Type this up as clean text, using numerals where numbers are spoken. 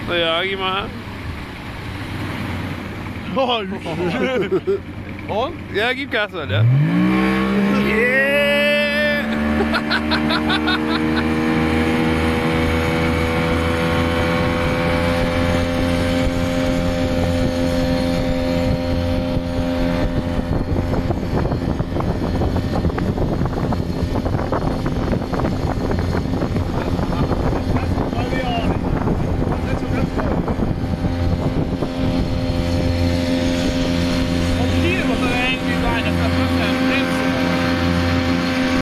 So ja, geh mal. Und? Ja, gib Gas, Alter. Yeah!